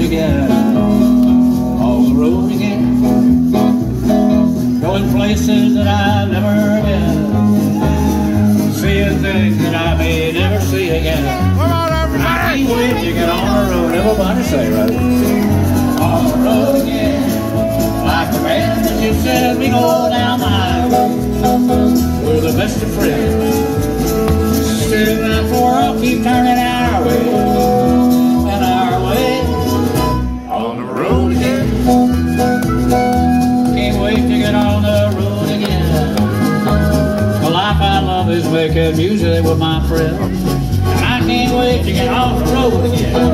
again. On the road again. Going places that I've never been. Seeing things that I may never see again. I can't wait to get on the road. Everybody say right. On the road again. Like the man that you said we go down the highway. We're the best of friends. Sitting there for I'll keep turning our way. And our way. On the road again. Can't wait to get on the road again. The life I love is making music with my friends. I can't wait to get on the road again.